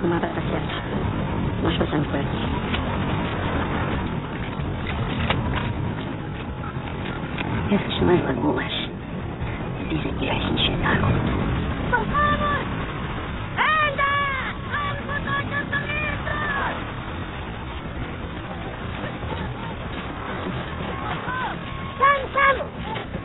O mapa tá certo. Nós passamos por aqui. Essas são as lagoas. Dizem que a gente chegaram. Vamos! Anda! Vamos botar casamento! Vamos!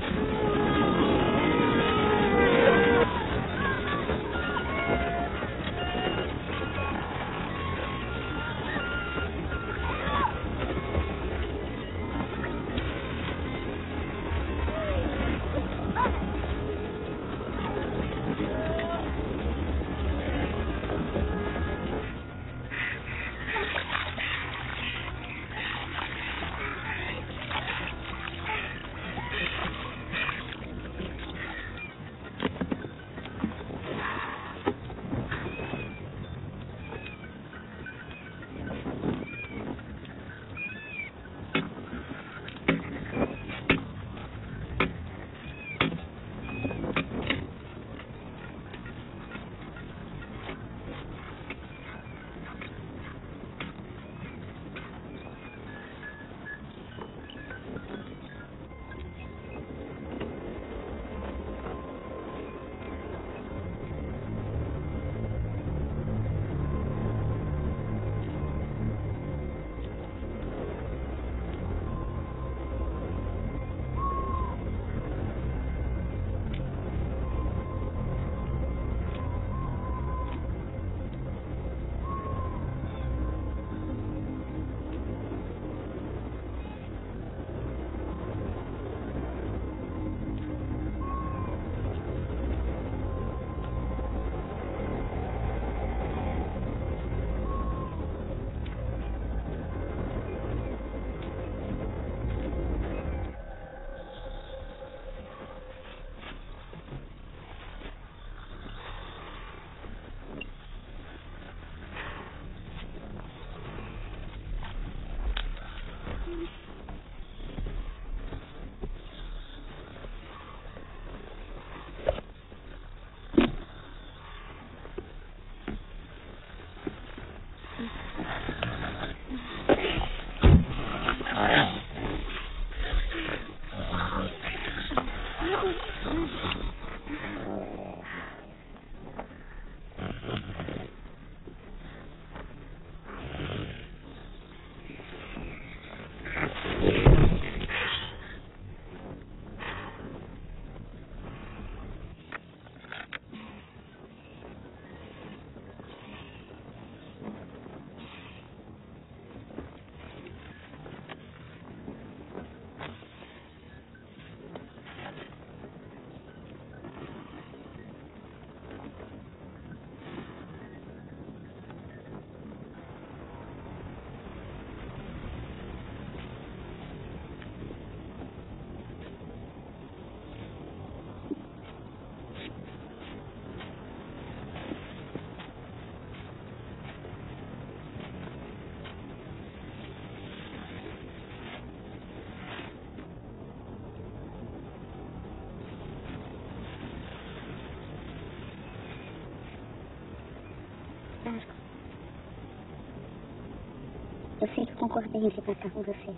Eu sei que concordei em vir pra cá com você.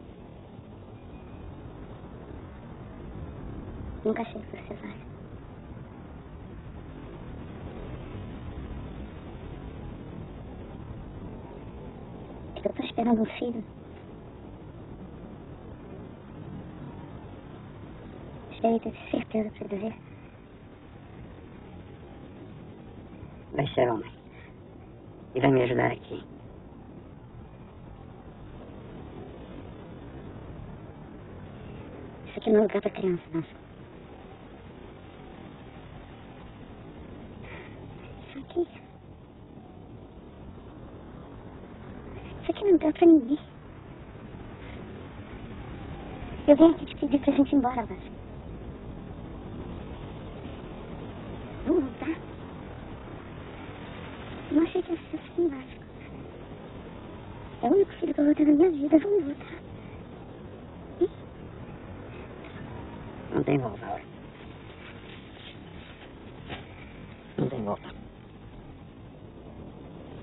Nunca achei que você vai. Eu tô esperando um filho. Esperei ter certeza pra dizer. Vai ser homem. E vai me ajudar aqui. Isso aqui não é lugar pra criança, não. Isso aqui não dá pra ninguém. Eu venho aqui te pedir pra gente ir embora, Vasco. Vamos voltar? Não achei que ia ser assim, Vasco. É o único filho que eu vou ter na minha vida. Vamos voltar. Não tem volta, Laura. Não tem volta.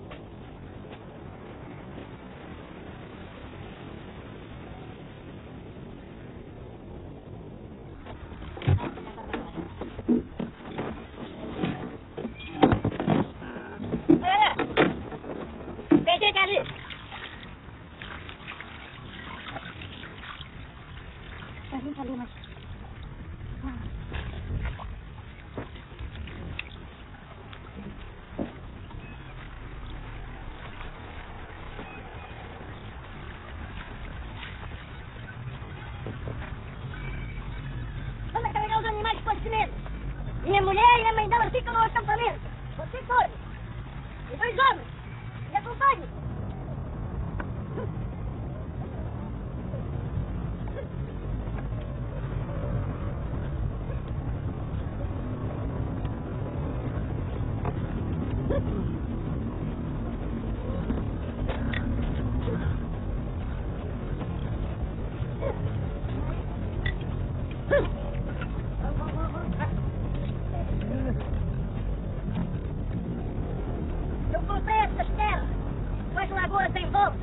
Você foi. E 2 homens. Me acompanhe. Eu comprei essas terras com as lagoas em volta.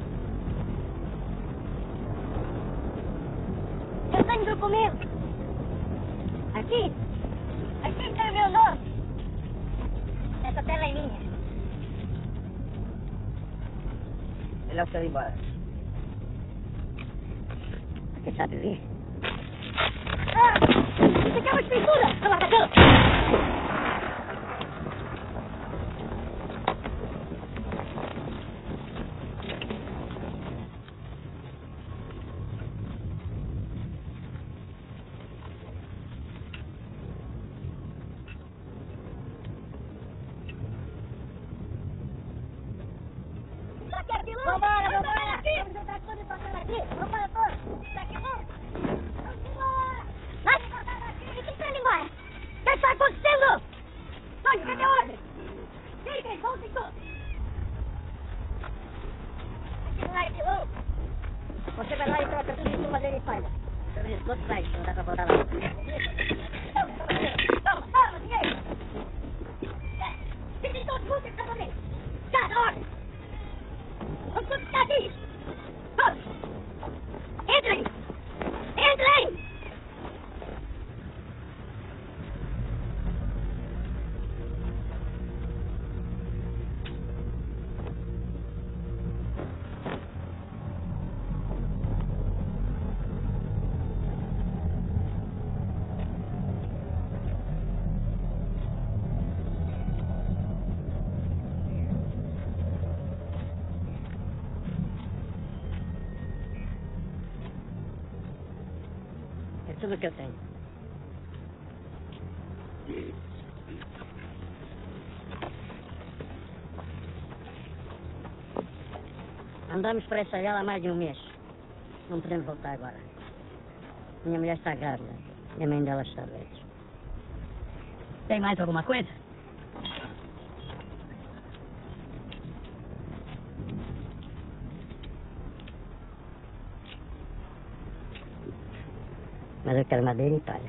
Eu tenho documento. Aqui tem o meu nome. Essa terra é minha. Melhor você ir embora. Você sabe ver? Isso aqui é uma escritura, seu ladrão. Vambora! Vamos juntar tudo e passar aqui. Vambora, todos. Tá aqui, vamos. Vamos embora. Vai se passar daqui. E quem tá indo embora? O que está acontecendo? Tony, cadê a ordem? Fiquem, voltem todos. Aqui não é pilão. Você vai lá e troca tudo isso madeira e palha. Sobre isso, outro site, não dá pra voltar lá. Calma, ninguém. Fiquem todos juntos, exatamente. Cada ordem. Vamos todos ficar aqui. Todos. Entrem. Entrem. É tudo que eu tenho. Andamos por essa vela há mais de um mês. Não podemos voltar agora. Minha mulher está grávida e a mãe dela está doente. Tem mais alguma coisa? Mas eu quero madeira e palha.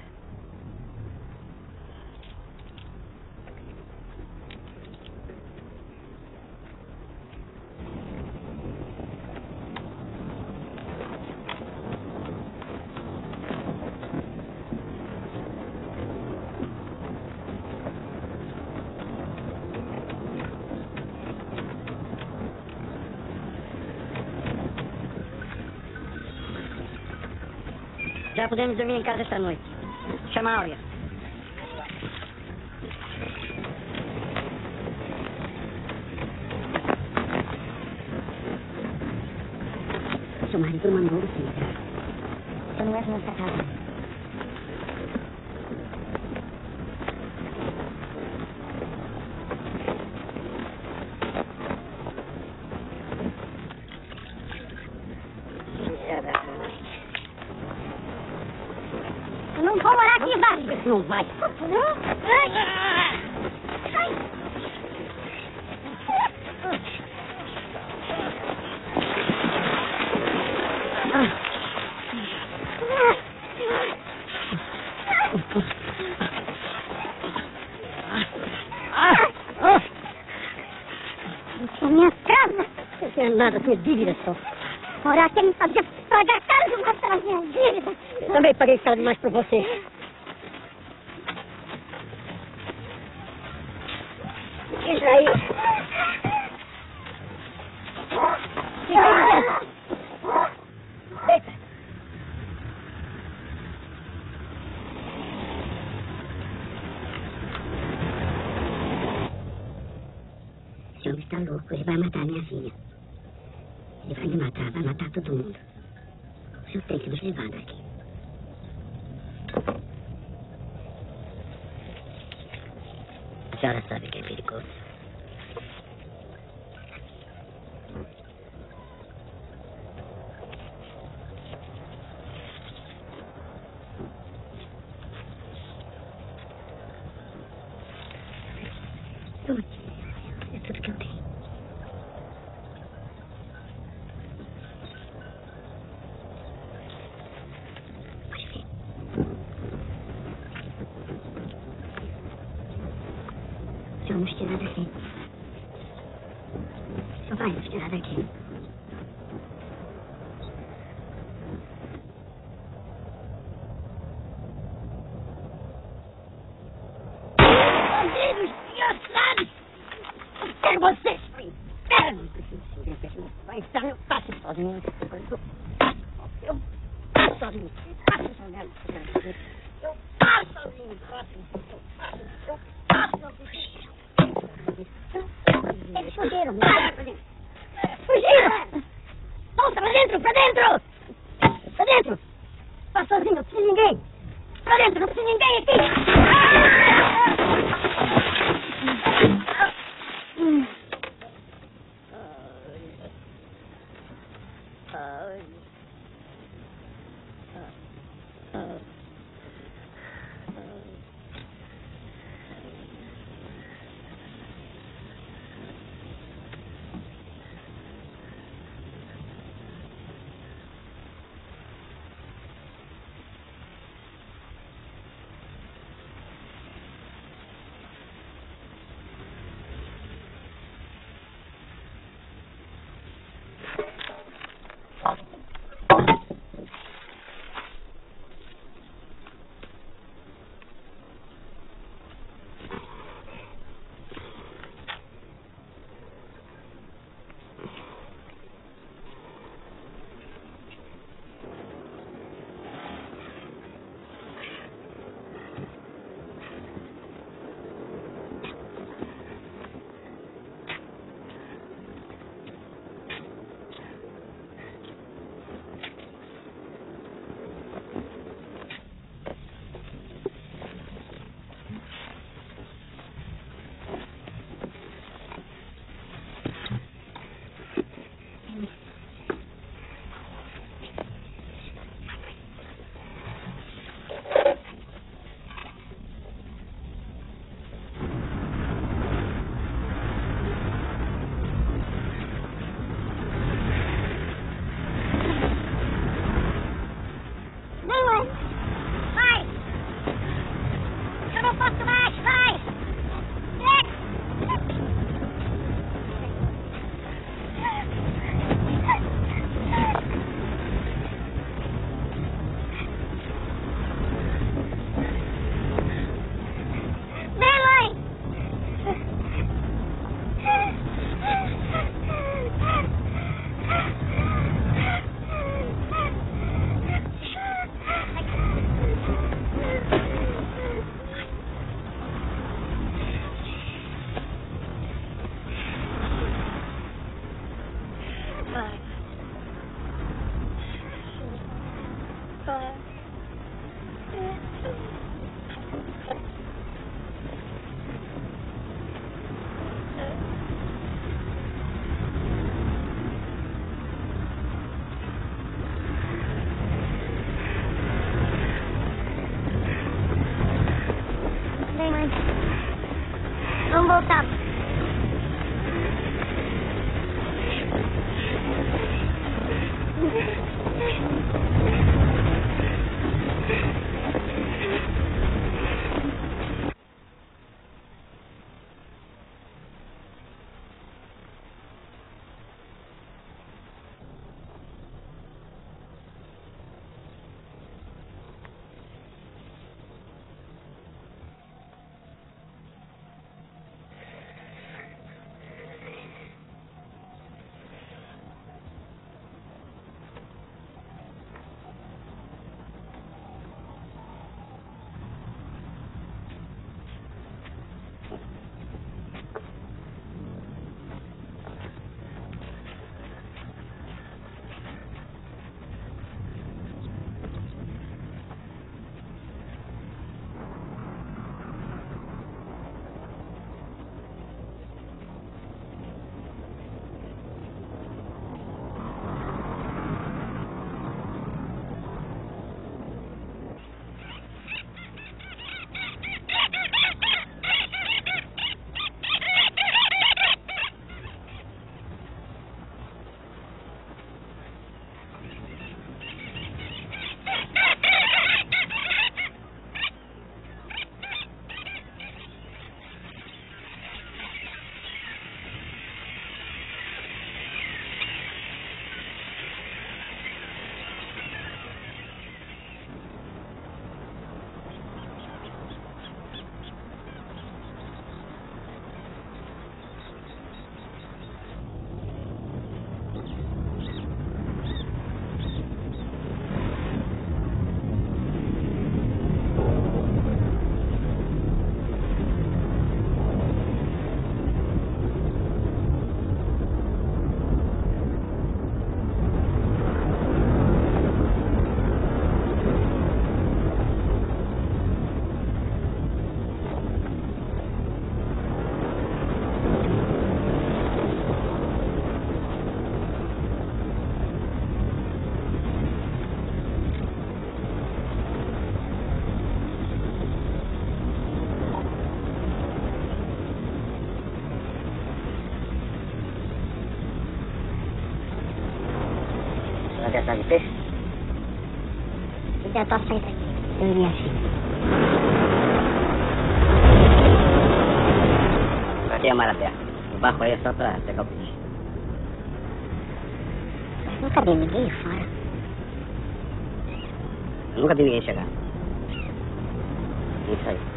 Já podemos dormir em casa esta noite. Chama a Áurea. Seu marido mandou você entrar. Eu não entro nessa casa. Eu não vou morar aqui, vai. Não vai. Isso é minha casa. Não tenho nada, tenho dívida só. Morar quer me fazer pagar caro demais pelas minhas dívidas. Eu também paguei caro demais por você. Isso aí. Deita. Esse homem está louco, ele vai matar minha filha. Ele vai me matar, vai matar todo mundo. O senhor tem que nos levar daqui. senhora sabe que é perigoso. Tudo. É tudo que eu tenho. Pode vir. Só vamos tirar daqui. Só vai nos tirar daqui. Bandidos, desgraçados! Eu quero vocês pro inferno! Vai estar no passo sozinho. Eu passo sozinho. Passo sozinho. Eu passo sozinho. Eu passo sozinho. Eles fugiram. Fugiram! Volta pra dentro, pra dentro! Pra dentro! Passo sozinho, não precisa de ninguém! Pra dentro, não precisa de ninguém aqui! Vamos voltar. Vai atrás de peixe? Se der pra sair daqui, eu iria assim. Pra ter a mar aberta. O barco aí é só pra pegar o peixe. Nunca vi ninguém fora. Eu nunca vi ninguém chegar. Isso aí.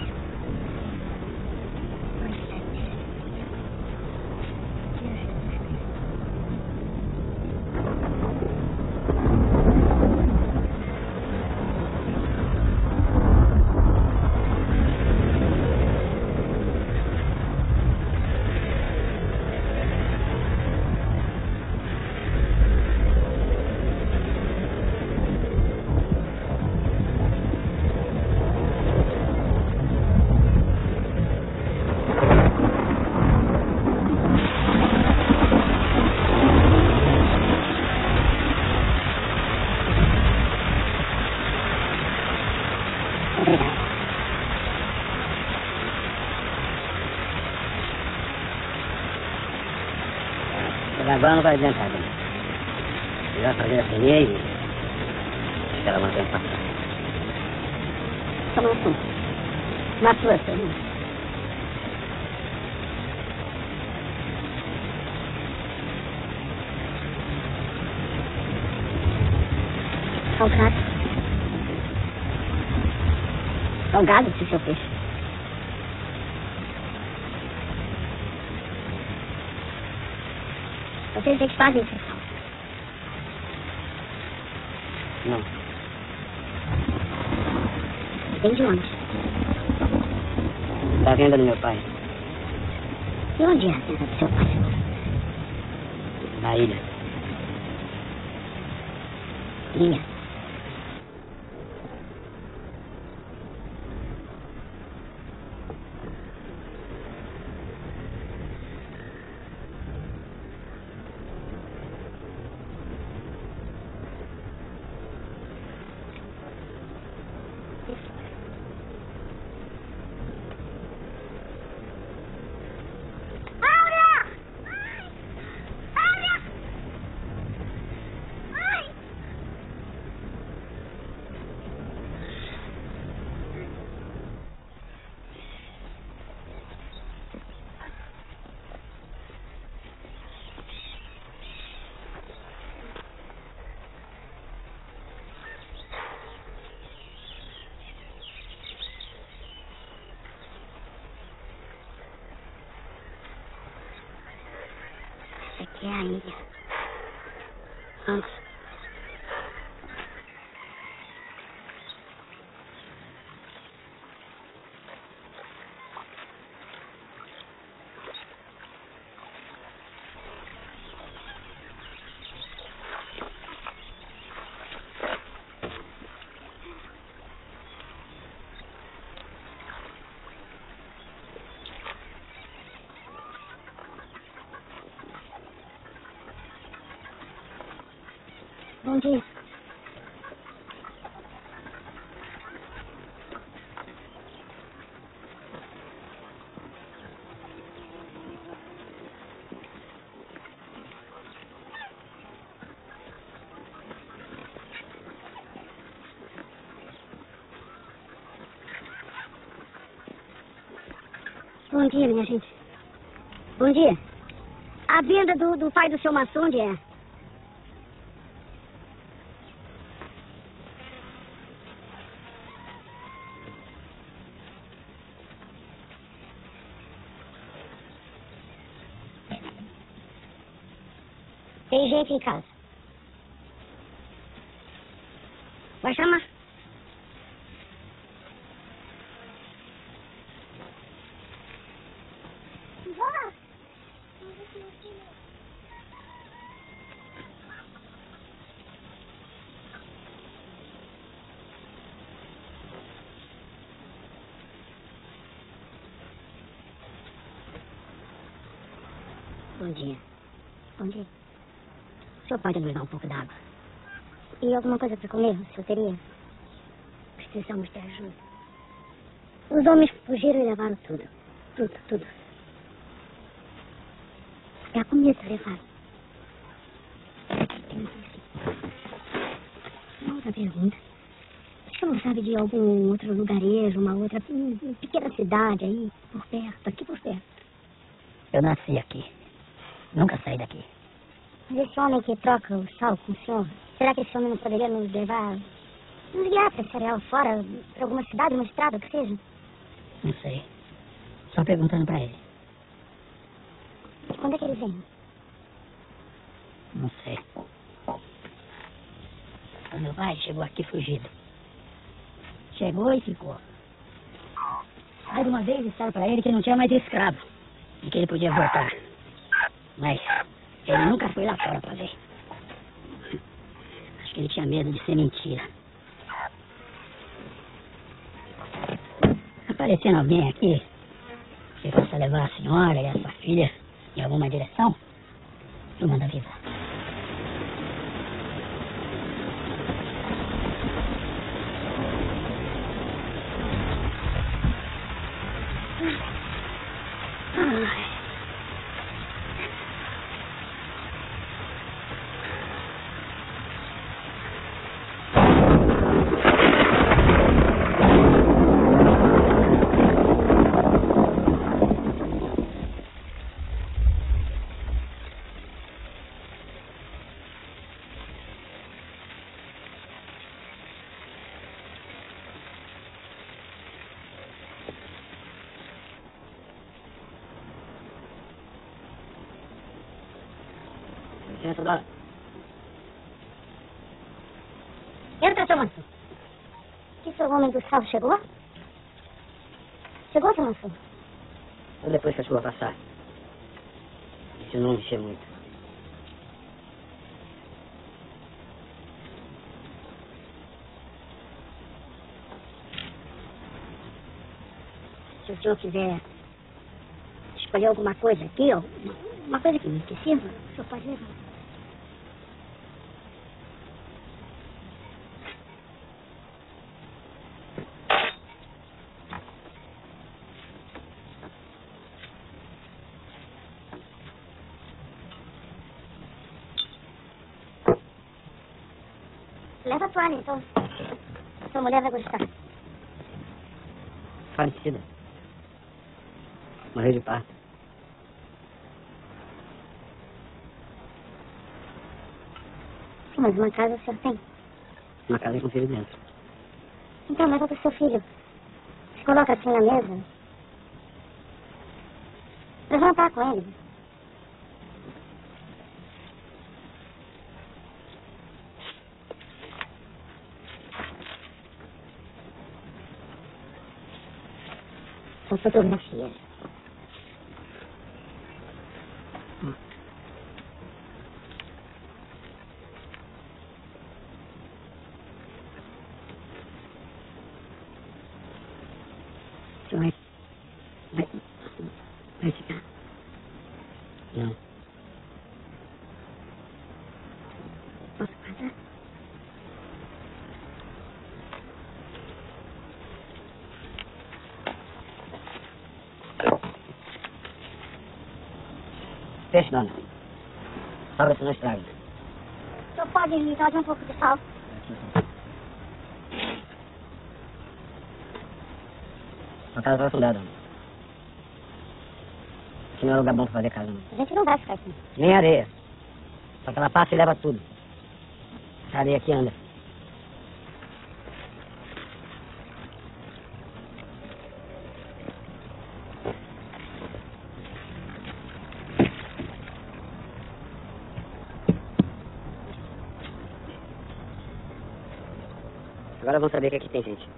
Agora não vai adiantar, né? Melhor fazer a peneira e deixar ela manter passar. Toma assim. Na sua, senhor. Salgado. Salgado, esse seu peixe. Vocês é que fazem isso, pessoal. Não. Vem de onde? Da venda do meu pai. E onde é a venda do seu pai? Na ilha. Ilha. Aqui é a ilha. Vamos. Bom dia. Bom dia, minha gente. Bom dia. A venda do pai do seu maçom, onde é? Tem gente em casa. Vai chamar. Bom dia. Bom dia. O senhor pode nos dar um pouco d'água? E alguma coisa para comer, o senhor teria? Precisamos de ajuda. Os homens fugiram e levaram tudo. Tudo. É a comida levaram. Aqui tem outra pergunta. O senhor não sabe de algum outro lugarejo, uma outra pequena cidade aí, por perto, aqui por perto? Eu nasci aqui. Nunca saí daqui. Mas esse homem que troca o sal com o senhor, será que esse homem não poderia nos levar, nos guiar para esse areal fora, para alguma cidade, uma estrada, que seja? Não sei. Só perguntando pra ele. E quando é que ele vem? Não sei. O meu pai chegou aqui fugido. Chegou e ficou. Aí de uma vez disseram pra ele que não tinha mais escravo e que ele podia voltar. Mas ele nunca foi lá fora pra ver. Acho que ele tinha medo de ser mentira. Aparecendo alguém aqui que possa levar a senhora e a sua filha em alguma direção, eu mando avisar. Entra, Entra, seu Mansur. Que seu homem do sal chegou? Chegou, seu Mansur? ou depois que a chuva passar. E se não encher muito. Se o senhor quiser escolher alguma coisa aqui, ó, uma coisa que sirva, o senhor pode levar. Leva a toalha, então. Sua mulher vai gostar. Falecida. Morreu de parto. Sim, mas uma casa o senhor tem. Uma casa com filho dentro. Então, leva para o seu filho. Se coloca assim na mesa. Pra jantar com ele. São fotografias. Vai ficar? Não. Posso guardar? Peixe, dona. Sobra se não estraga. O senhor pode me trazer um pouco de sal? Uma casa vai afundar, dona. Aqui não é lugar bom pra fazer casa, não. A gente não vai ficar aqui. Nem areia. Só que ela passa e leva tudo. A areia aqui anda. Agora vamos saber que aqui tem gente.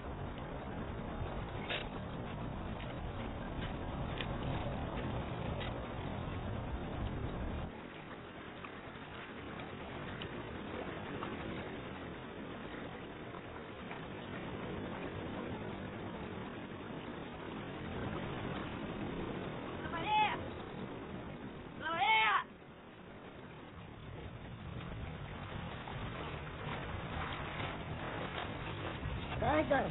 Vai, dona.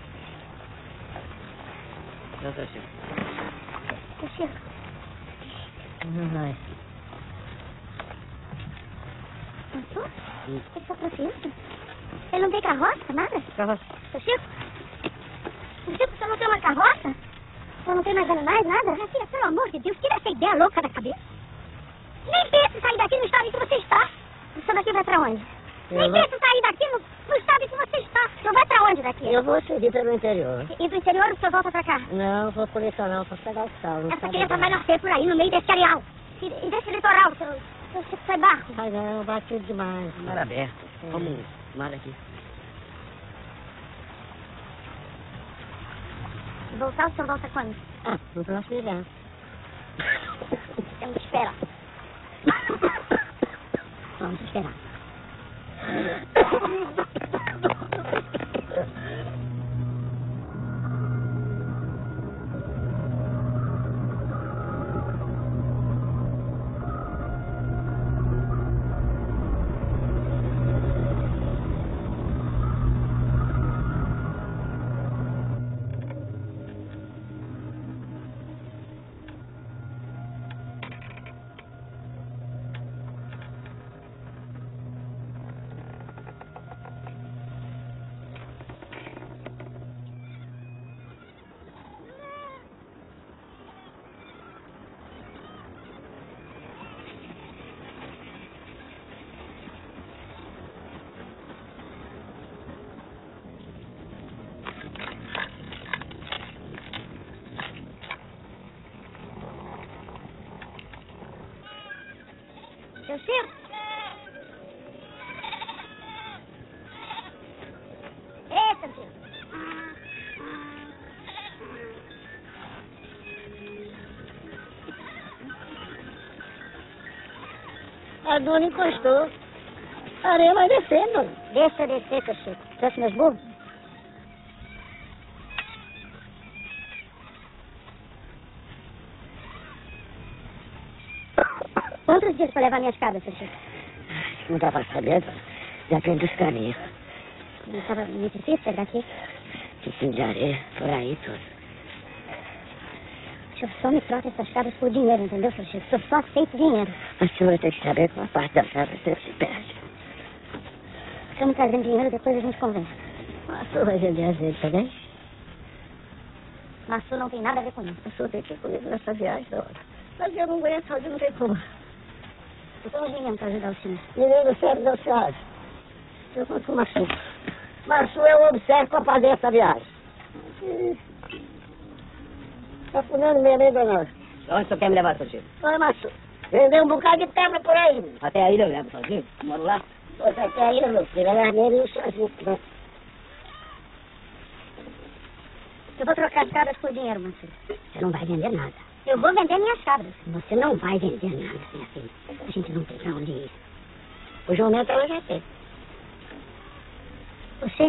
Não, tá certo. O senhor. Não vai. Mansur? Ele está confiante? Ele não tem carroça, nada? Carroça. Seu Chico? Seu Chico, você não tem uma carroça? Você não tem mais animais, nada? Minha filha, pelo amor de Deus, tira essa ideia louca da cabeça. Nem pense em sair daqui no estado em que você está. Você daqui vai pra onde? Nem pense em sair daqui no estado em que você está. Você vai pra onde daqui? Eu vou seguir pelo interior. E do interior você volta pra cá? Não, vou por isso não, vou pegar o sal. Essa criança vai nascer por aí, no meio desse areal. E desse litoral, seu Chico sai barco. Ai não, batido demais. Mar aberto. Como mar aqui. Voltar, o senhor volta quando? Ah, no próximo inverno. Temos que esperar. Vamos esperar. Seu Chico? Ei, seu Chico. A dona encostou. A areia vai descendo. Deixa eu descer, seu Chico. Trouxe meus burros? Quantos dias pra levar minhas cabras, seu Chico? Não estava sabendo. Depende dos caminhos. Não estava muito difícil chegar aqui? Ticinho de areia, por aí tudo. O senhor só me troca essas cabras por dinheiro, entendeu, seu Chico? O senhor só aceita dinheiro. A senhora tem que saber que uma parte da cabra sempre se perde. Estamos trazendo dinheiro, depois a gente conversa. A senhora vai vender azeite também? Mas o senhor não tem nada a ver com isso. A senhora tem que ir comigo nessa viagem, senhora. Mas eu não ganho saúde, não tem como. Eu tenho dinheiro para ajudar o senhor. Menino do céu, não se acha. Eu conto com o Maçu. Maçu eu observo para fazer essa viagem. Tá fundando mesmo, hein, dona? Onde você quer me levar, seu tio? Oi, Maçu. Vendeu um bocado de pedra por aí. Até a ilha eu levo sozinho. Moro lá. Pois até a ilha, meu filho. É armeiro e o sozinho. Eu vou trocar as cabras por dinheiro, Maçu. Você não vai vender nada. Eu vou vender minhas cabras. Você não vai vender nada, minha filha. A gente não tem pra onde ir. O João Neto ela já tem. Você?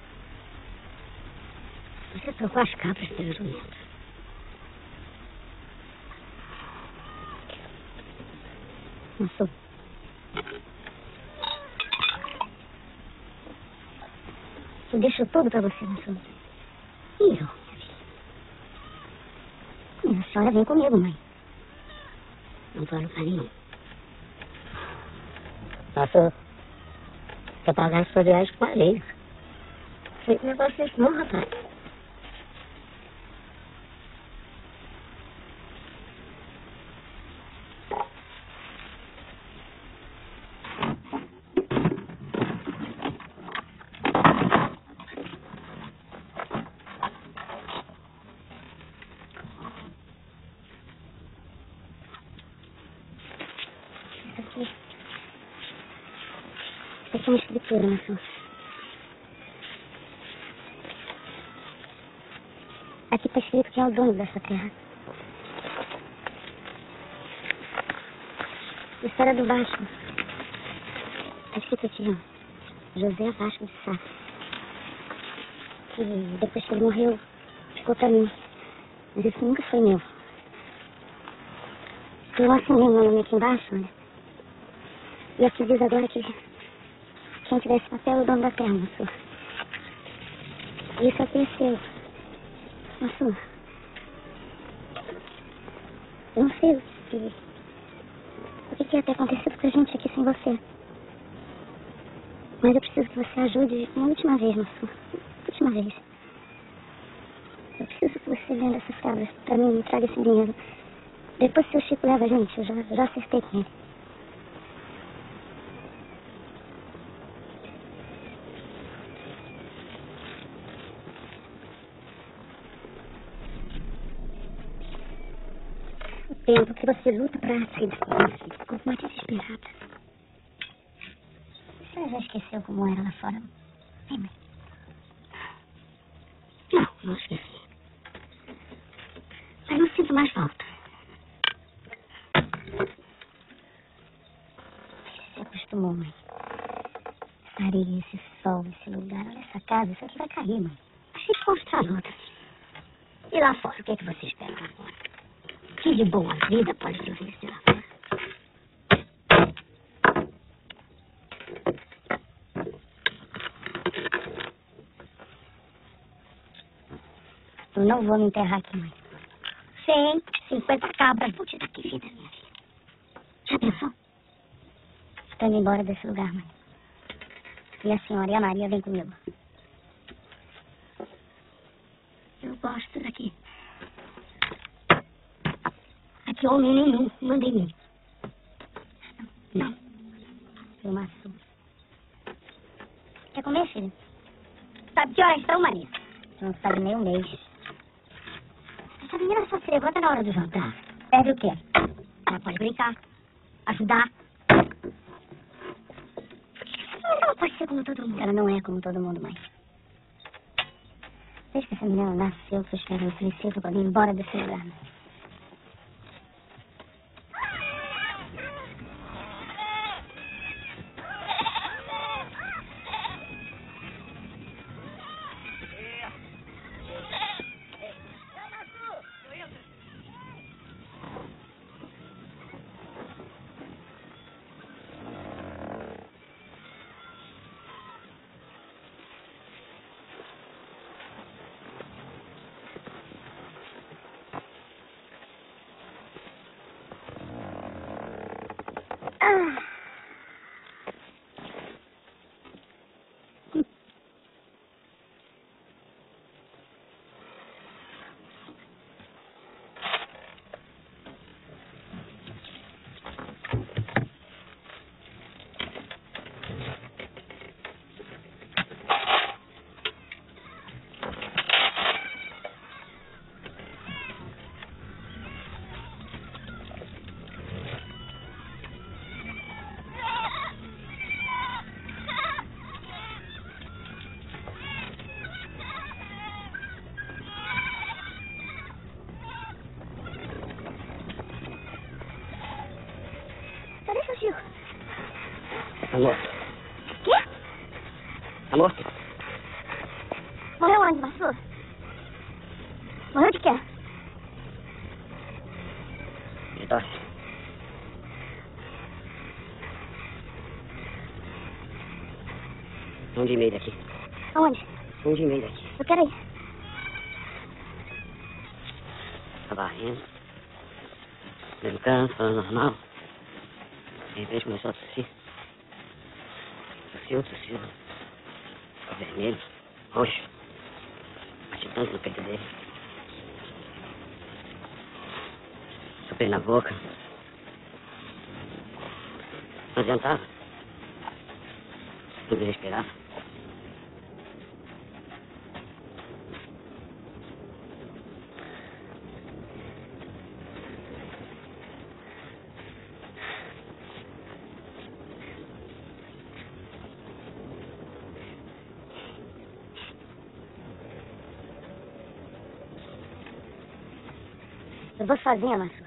Você trocou as cabras pelo João Neto. Maçu. Eu deixo tudo pra você, Maçu. E eu, minha filha? A senhora vem comigo, mãe. Não vou a lugar nenhum. Passou. Pra pagar a sua viagem com areia. Feito negócio desse não, rapaz. Isso aqui é uma escritura, Maçu. Aqui tá escrito quem é o dono dessa terra. História do Vasco. Tá escrito aqui, ó. José Vasco de Sá. Que depois que ele morreu, ficou pra mim. Mas isso nunca foi meu. Eu assinei meu nome aqui embaixo, olha. E aqui diz agora que quem tiver esse papel é o dono da terra, Maçu. Isso aqui é seu. Maçu. Eu não sei o que ia ter acontecido com a gente aqui sem você. Mas eu preciso que você ajude uma última vez, Massu. Última vez. Eu preciso que você venda essas cabras pra mim e traga esse dinheiro. Depois que o Chico leva a gente, eu já acertei com ele. O tempo que você luta pra sair daqui, ficou mais desesperada. Você já esqueceu como era lá fora? Lembra? Não esqueci. Mas não sinto mais falta. Você se acostumou, mãe. Essa areia, esse sol, esse lugar. Olha essa casa, isso aqui vai cair, mãe. A gente constrói outra. E lá fora, o que é que você espera lá fora? Que de boa vida pode produzir de lá fora? Eu não vou me enterrar aqui, mãe. 150 cabras vou tirar aqui, filha minha filha. Já pensou? Estou indo embora desse lugar, mãe. E a senhora e a Maria vêm comigo. Eu gosto daqui. Aqui homem nenhum manda em mim. Não. Eu Massu. Quer comer, filho? Sabe que horas são, Maria? Você não sabe nem o mês. Essa menina só se levanta na hora do jantar. Perde o quê? Ela pode brincar, ajudar. Mas ela pode ser como todo mundo. Ela não é como todo mundo, mãe. Desde que essa menina nasceu, que eu espero um princípio pra vir embora desse lugar. Cadê seu tio? Tá morto. Quê? Tá morto? Morreu onde, Massu? Morreu de quê? De tosse. Um dia e meio daqui. Aonde? Um dia e meio daqui. Eu quero ir. Tá varrendo. Brincando, falando normal. De repente começou a tossir. Tossiu. Ficou vermelho, roxo. Bati tanto no peito dele. Soprei na boca. Não adiantava. Não desesperava. Eu vou sozinha, Massu.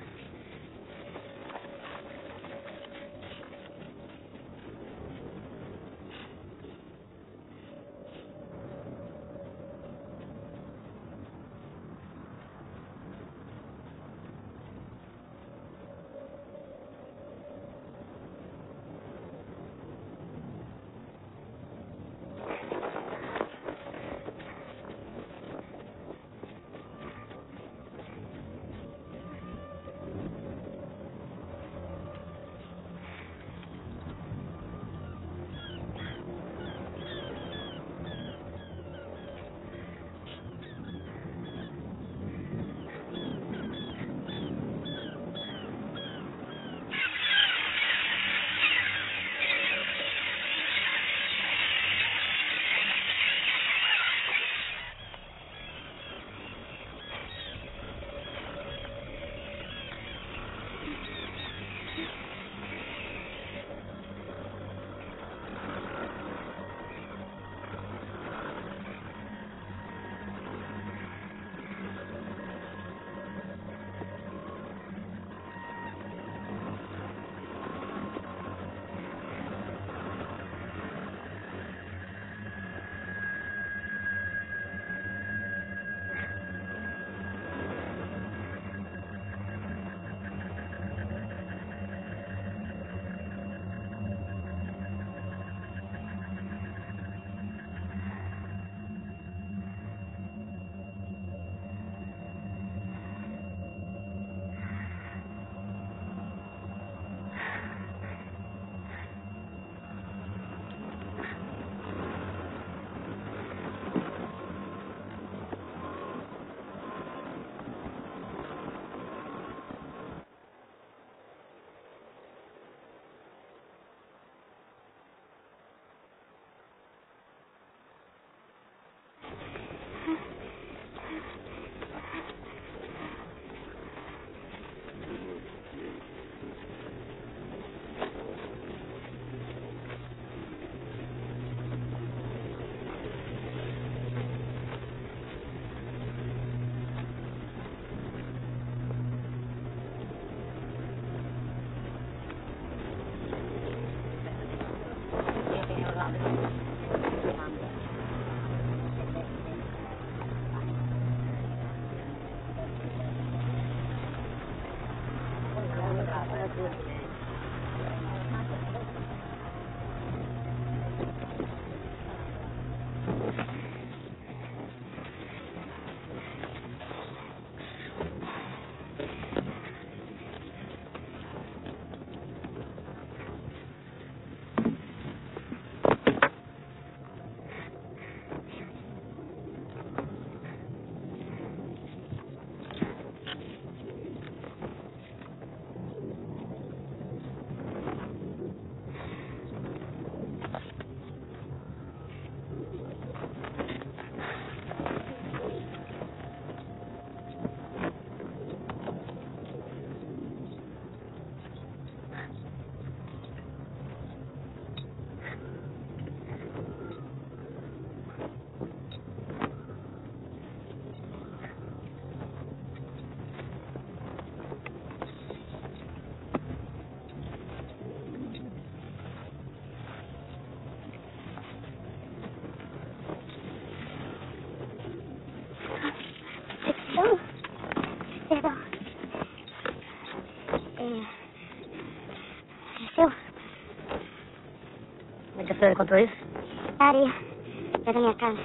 Como é que a senhora encontrou isso? Na areia. É da minha casa.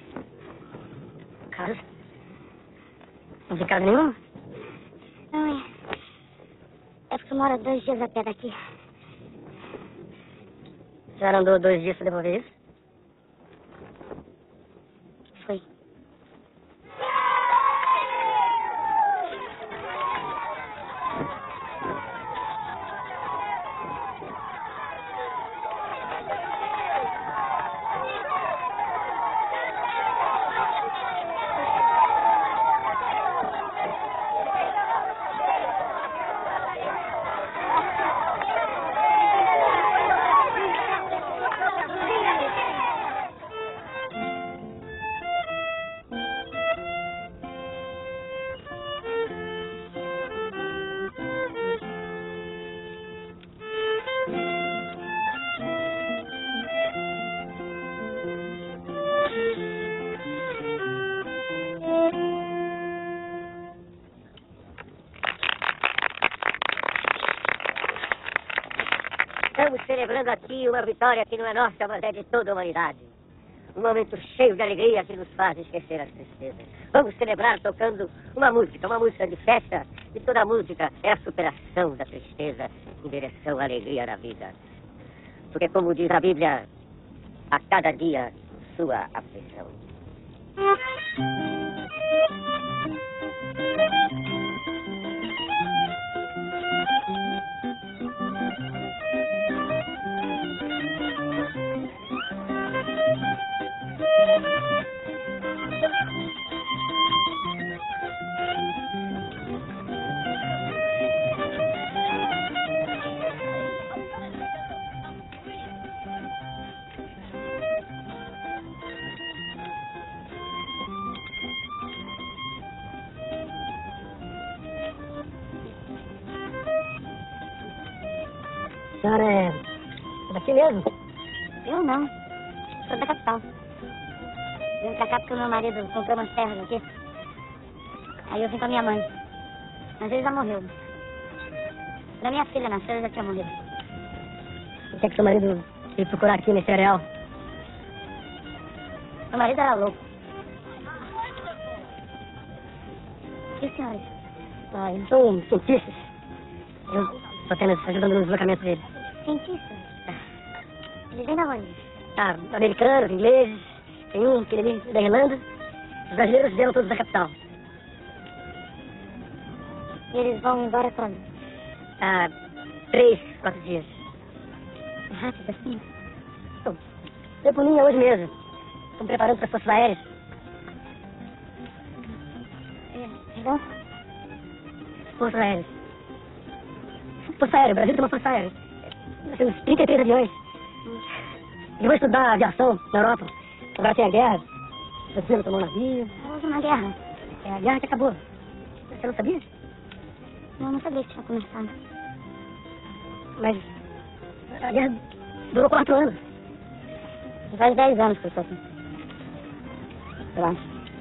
Casa? Não tem casa nenhuma? Não é. É porque eu moro 2 dias a pé daqui. A senhora andou 2 dias pra devolver isso? Foi. Estamos celebrando aqui uma vitória que não é nossa, mas é de toda a humanidade. Um momento cheio de alegria que nos faz esquecer as tristezas. Vamos celebrar tocando uma música de festa, e toda a música é a superação da tristeza em direção à alegria da vida. Porque, como diz a Bíblia, a cada dia sua aflição. A senhora é daqui mesmo? Eu não. Sou da capital. Vim pra cá porque o meu marido comprou umas terras aqui. Aí eu vim com a minha mãe. Mas ele já morreu. Quando a minha filha nasceu, ele já tinha morrido. O que é que seu marido veio procurar aqui nesse areal? Meu marido era louco. E o senhor? Ah, eles são cientistas. Eu estou apenas ajudando no deslocamento dele. Cientista? Eles vêm da onde? Ah, americanos, ingleses, tem um que ele veio da Irlanda. Os brasileiros vieram todos da capital. E eles vão embora quando? Há 3, 4 dias. É rápido assim? Foi por mim hoje mesmo. Estou me preparando para as forças aéreas. Perdão? Forças aéreas. Força aérea, o Brasil tem uma força aérea. Nós temos 33 aviões. Eu vou estudar aviação na Europa. Agora tem a guerra. O Brasil tomou um navio. Houve uma guerra. É a guerra que acabou. Você não sabia? Não sabia que tinha começado. Mas a guerra durou 4 anos. Faz 10 anos que eu tô aqui. Eu acho.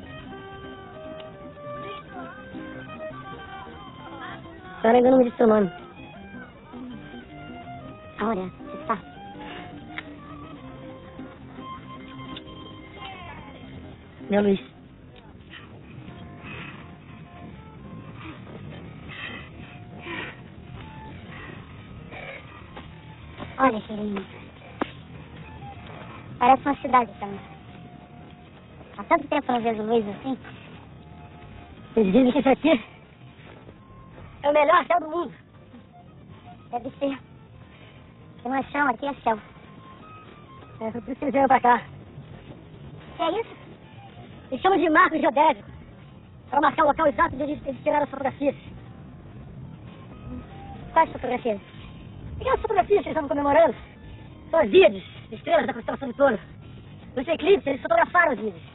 A senhora ainda não me disse seu nome. Áurea, você está? Meu Luiz. Olha, filhinho. Parece uma cidade também. Há tanto tempo eu não vejo o Luiz assim. Eles dizem que isso aqui é o melhor céu do mundo. Deve ser. Se não é chão, aqui é céu. É por isso que eles vieram pra cá. Que é isso? Eles chamam de marco geodésico. Para marcar o local exato de onde eles tiraram as fotografias. Quais fotografias? Aquelas fotografias que eles estavam comemorando. São as íades, estrelas da constelação de Touro. Nos eclipses, eles fotografaram as íades.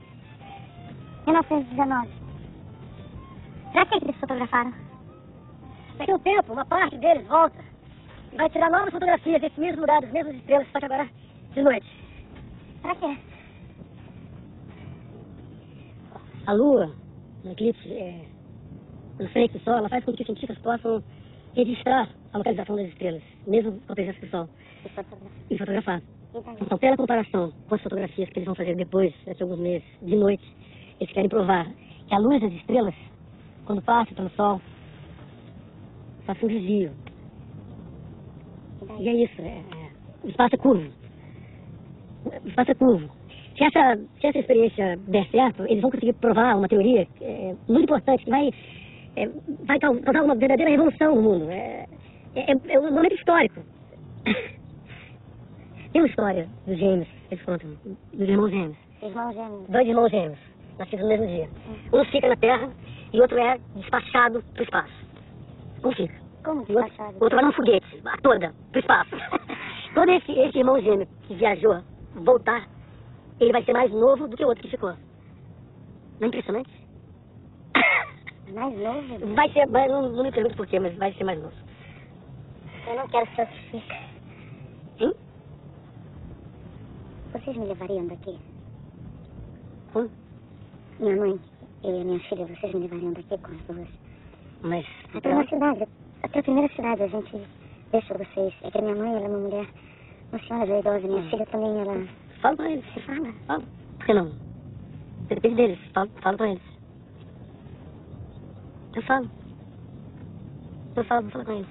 1919. Pra que eles fotografaram? Daqui a um tempo, uma parte deles volta e vai tirar novas fotografias desse mesmo lugar, das mesmas estrelas, só que agora de noite. Pra quê? A Lua, no eclipse, na frente do Sol, ela faz com que os cientistas possam registrar a localização das estrelas, mesmo com a presença do Sol, E fotografia. e fotografar. E daí? Então, pela comparação com as fotografias que eles vão fazer depois, daqui a alguns meses, de noite, eles querem provar que a luz das estrelas, quando passa pelo Sol, faz um desvio. E é isso, o espaço é curvo. O espaço é curvo. Se essa experiência der certo, eles vão conseguir provar uma teoria muito importante, que vai causar uma verdadeira revolução no mundo. É um momento histórico. Tem uma história dos gêmeos, eles contam, dos irmãos gêmeos. Irmãos gêmeos. 2 irmãos gêmeos, nascidos no mesmo dia. Um fica na Terra e o outro é despachado pro espaço. Um fica. Como O outro, despachado? o outro vai num foguete, a toda, pro espaço. Quando esse irmão gêmeo que viajou voltar, ele vai ser mais novo do que o outro que ficou. Não é impressionante? Mais novo? Vai ser, não me pergunto por quê, mas vai ser mais novo. Eu não quero ser filho. Hein? Vocês me levariam daqui? Hum? Minha mãe, eu e a minha filha, vocês me levariam daqui com as duas? Mas... Até uma cidade, até a primeira cidade a gente deixa vocês. É que a minha mãe, ela é uma mulher, uma senhora já idosa, minha filha também, ela... Fala com eles. Você fala? Fala. Por que não? Depende deles. Fala com eles. Eu falo. Vou falar com eles.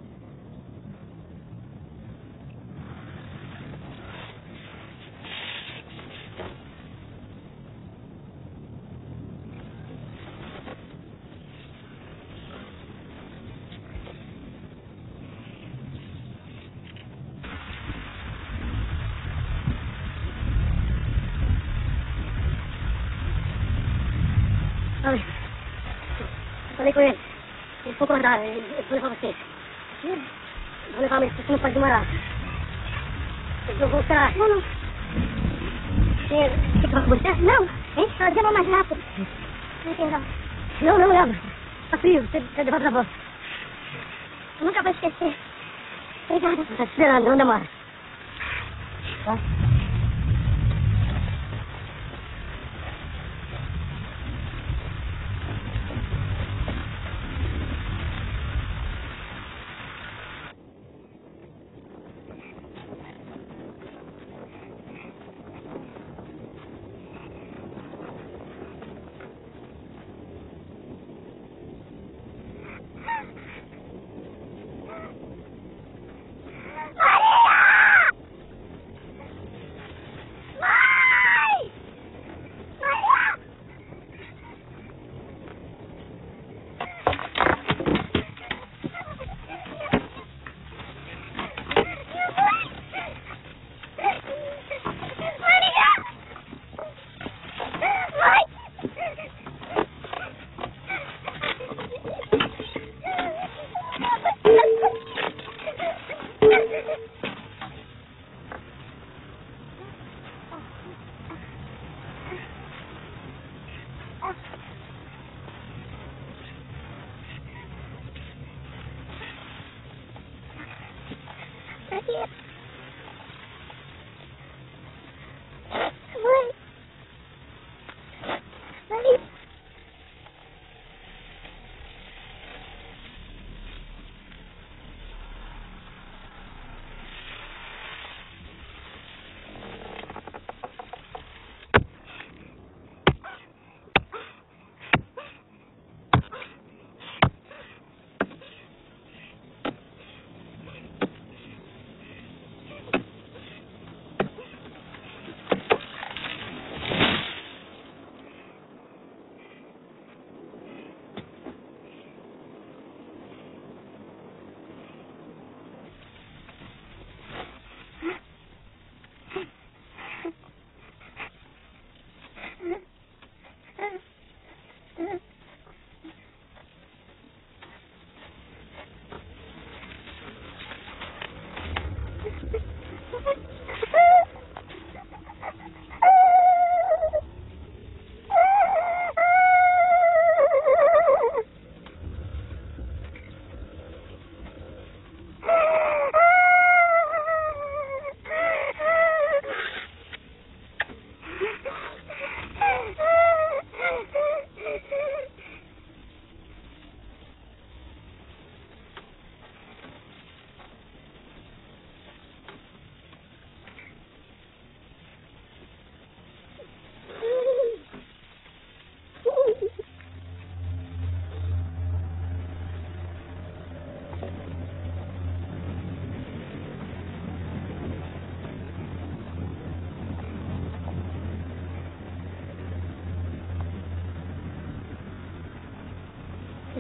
Falei com ele. Eles concordaram. Eu vou levar vocês. Vou levar, mas isso não pode demorar. Eu vou esperar. Não. Você vai com você? Não, a gente só leva mais rápido. Não entendeu? Não leva. Tá frio. Você leva pra avó. Eu nunca vou esquecer. Obrigada. Tá esperando, não demora. Tá?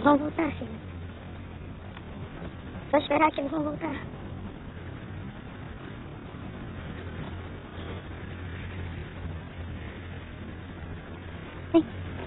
Vão voltar, filho. Só esperar que eles vão voltar. Vem.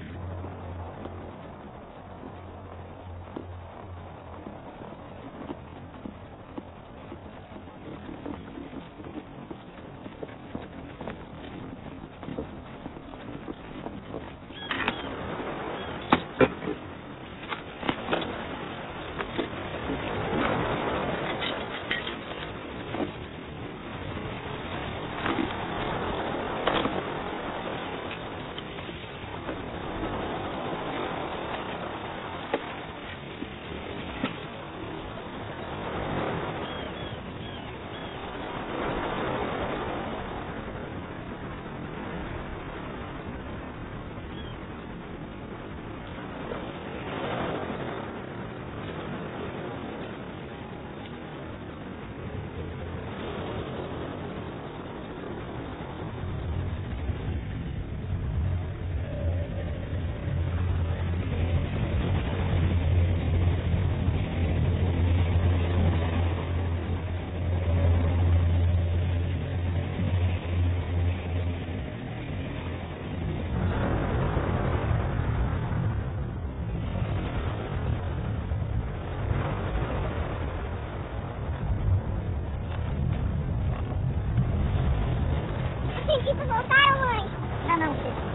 Cientistas voltaram, mãe. Não, filho.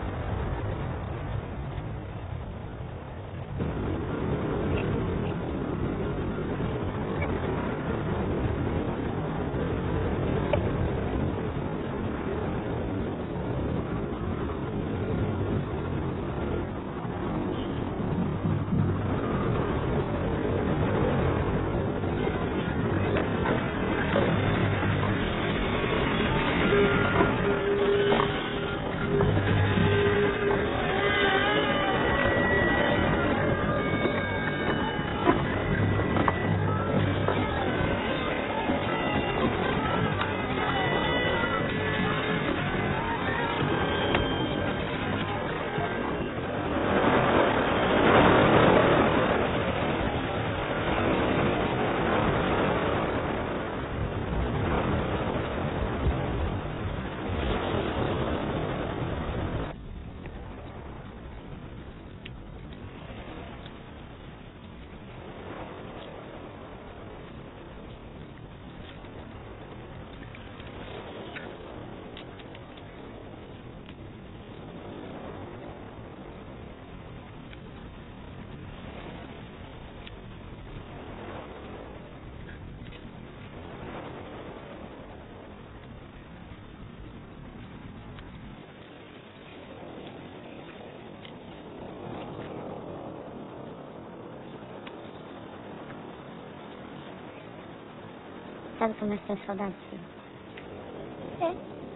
Sabe como é que tem saudade, filho? É.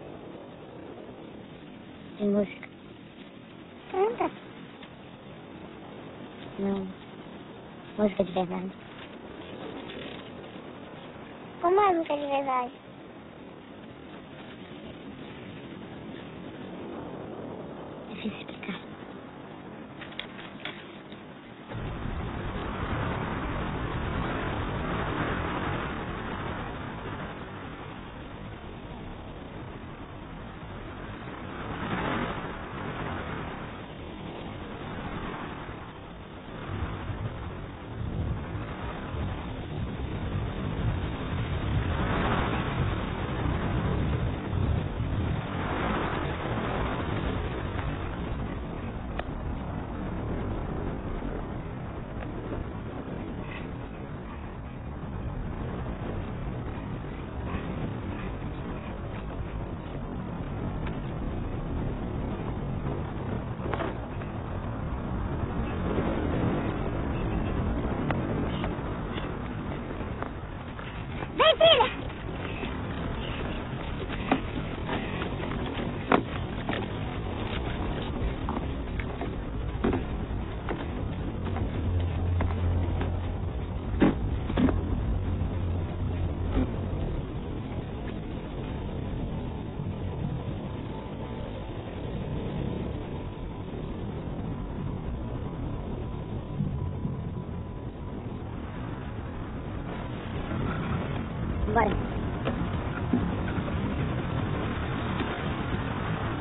De música. Canta. Não. Música de verdade. Como é música de verdade? Difícil explicar.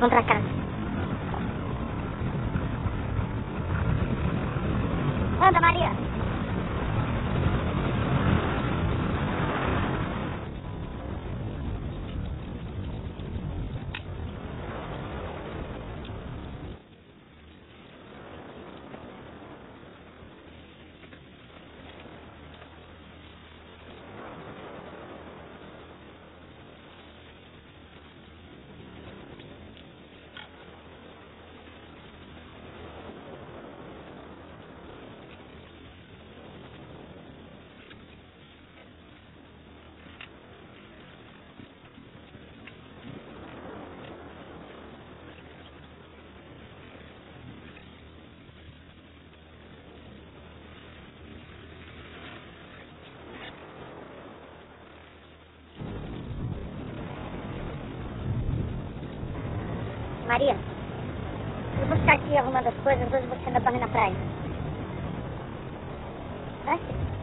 Vamos pra casa. Anda, Maria. Maria, eu vou ficar aqui arrumando as coisas, hoje você ainda dorme na praia. Vai?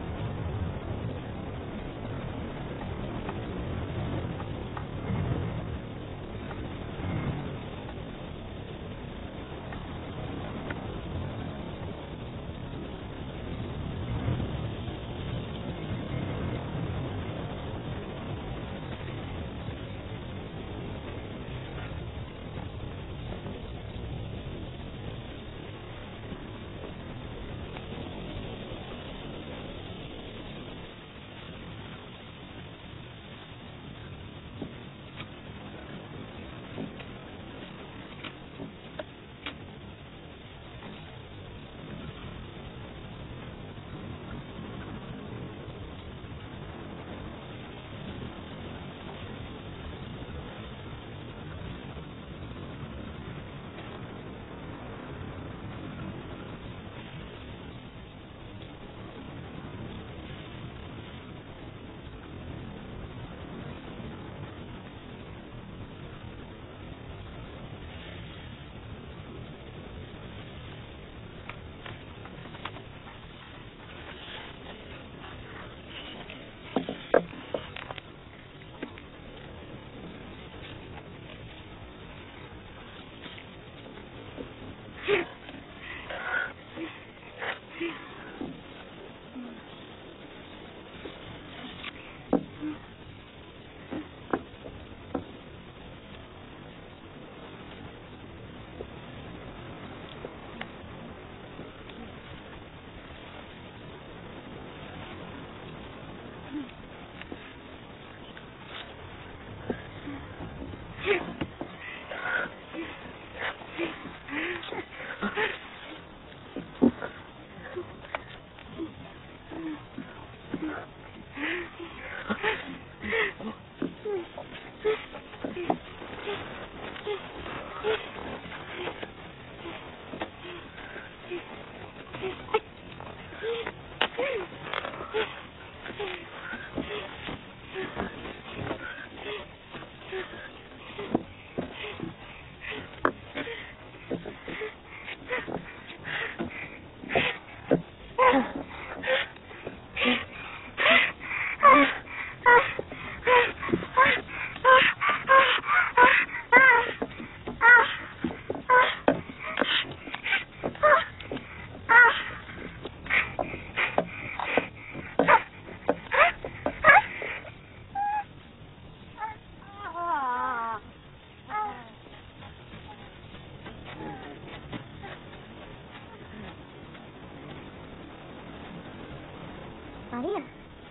Maria?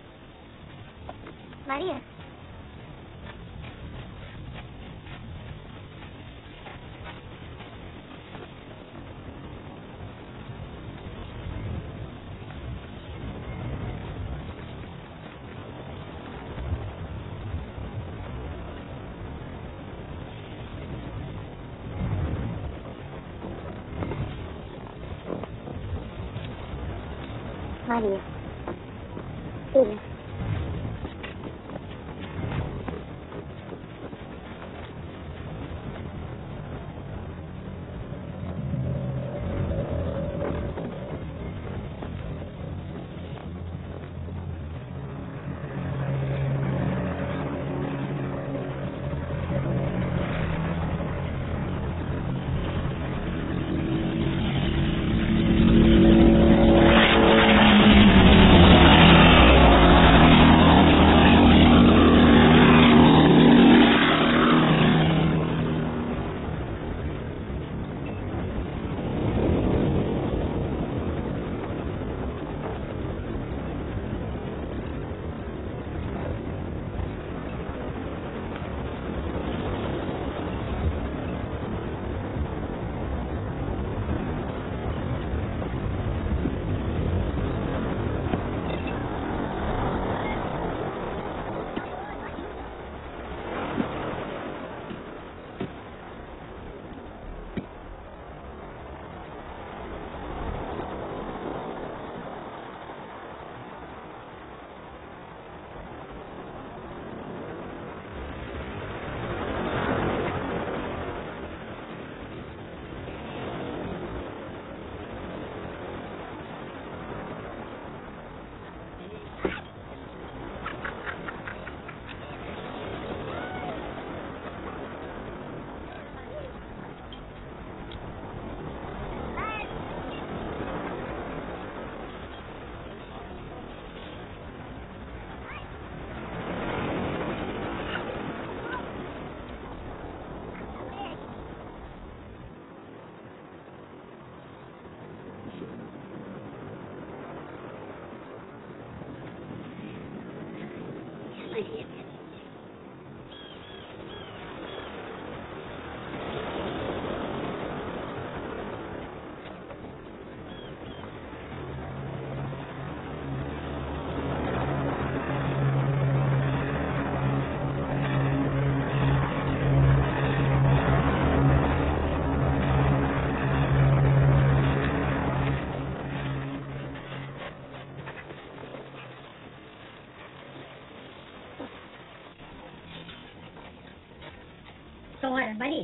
Maria? Maria. Filha. são horas, Maria?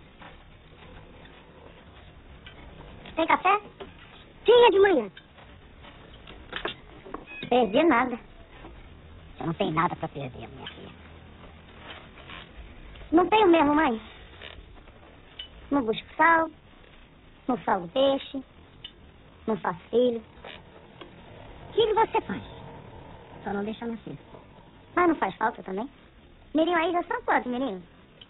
Tem café? Tinha de manhã. Perder nada. Você não tem nada pra perder, minha filha. Não tenho mesmo, mãe. Não busco sal. Não salgo peixe. Não faço filho. O que você faz? Só não deixa nascer. Mas não faz falta também. Mirinho aí já são quantos, Mirinho?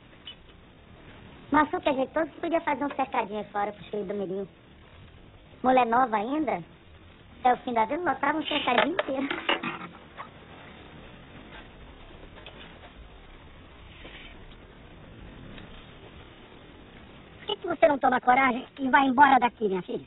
Mas que ajeitou, você podia fazer um cercadinho aí fora pro filho do Mirinho. Mulher nova ainda? Até o fim da vida, lotava um cercadinho inteiro. Por que você não toma coragem e vai embora daqui, minha filha?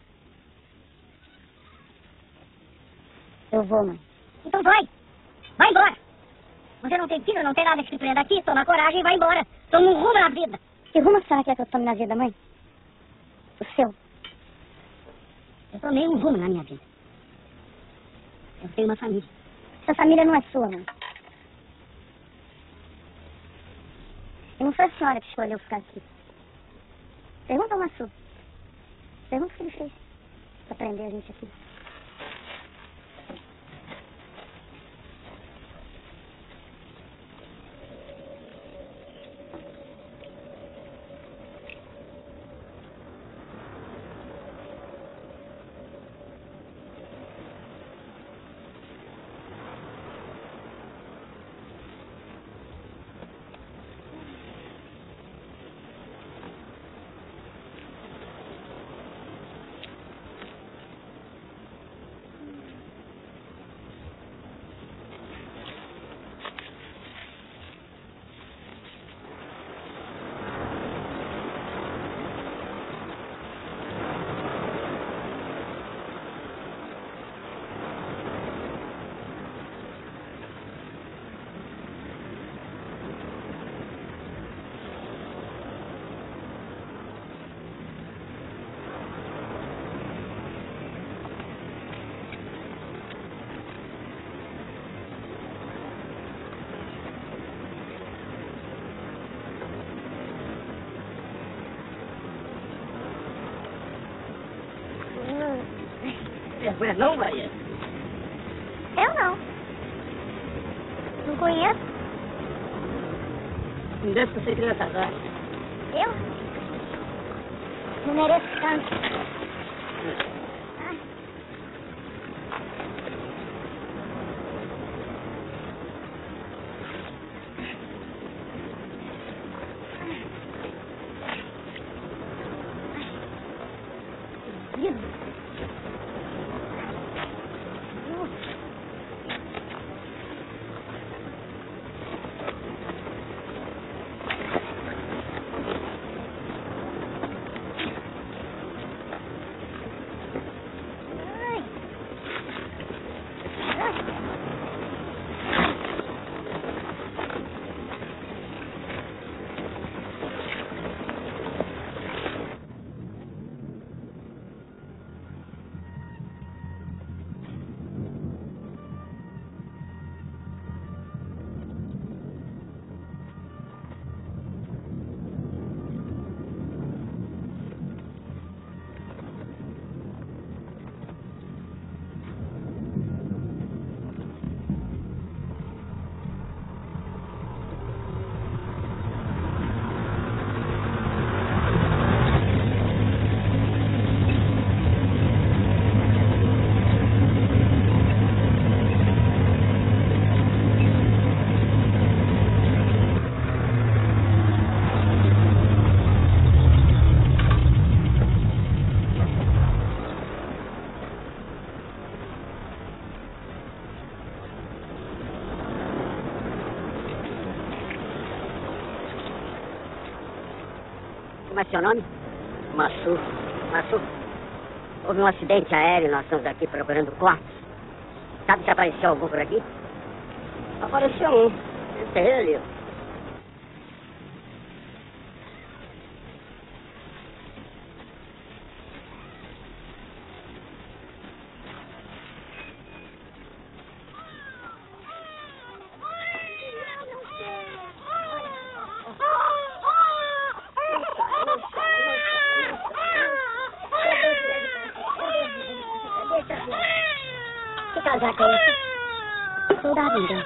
Eu vou, mãe. Então vai! Vai embora! Você não tem filho, não tem nada que se prenda aqui, toma coragem e vai embora. Toma um rumo na vida. Que rumo a senhora quer que eu tome na vida, mãe? O seu. Eu tomei um rumo na minha vida. Eu tenho uma família. Essa família não é sua, mãe. E não foi a senhora que escolheu ficar aqui. Pergunta ao Massu. Pergunta o que ele fez pra prender a gente aqui. Vergonha não, Maria? Eu não. Não conheço. Não deve ser criança agora. Eu? Não mereço tanto. Ai. Como é seu nome? Massu. Massu, houve um acidente aéreo, nós estamos aqui procurando corpos. Sabe se apareceu algum por aqui? Apareceu um. Esse é ele. Soldado, então.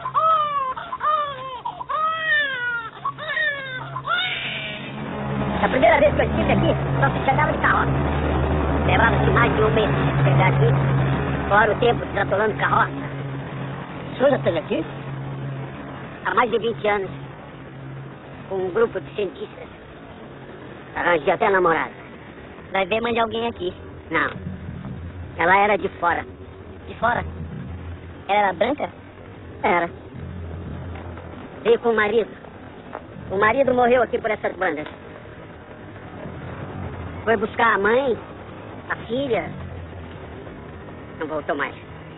A primeira vez que eu estive aqui, só se chegava de carroça. Levava-se mais de um mês chegar aqui, fora o tempo desatolando carroça. O senhor já esteve aqui? Há mais de 20 anos, com um grupo de cientistas. Arranjei até namorada. Vai ver mãe de alguém aqui. Não. Ela era de fora. De fora? Ela era branca? Era. Veio com o marido. O marido morreu aqui por essas bandas. Foi buscar a mãe, a filha. Não voltou mais.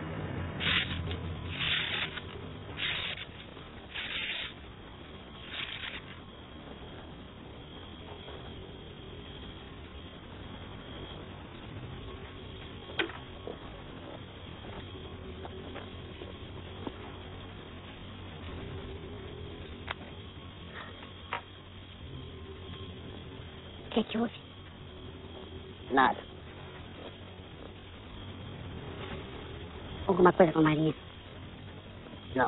O que é que houve? Nada. Alguma coisa com a Maria? Não.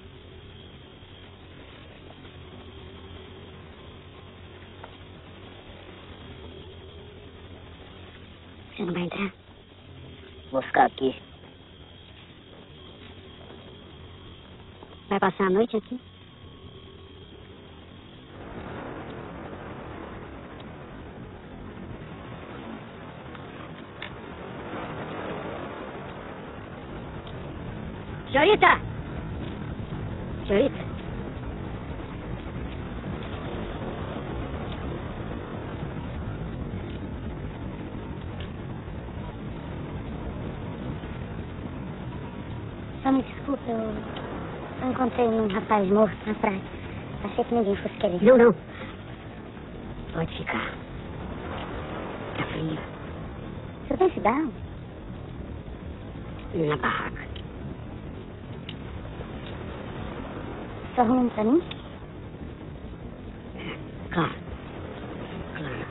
Você não vai entrar? Vou ficar aqui. Vai passar a noite aqui? Senhorita! Senhorita? Só me desculpa, eu encontrei um rapaz morto na praia. Achei que ninguém fosse querer. Não, não. Pode ficar. Tá frio. Você tem cigarro? Na barraca. Você arruma um pra mim? Claro. Claro.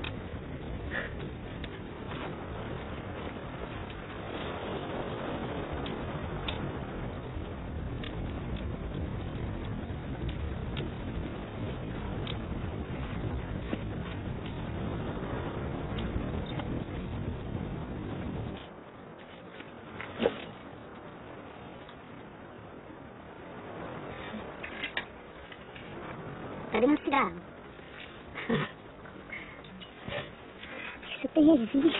Cadê meu cigarro? Você tem resíduo.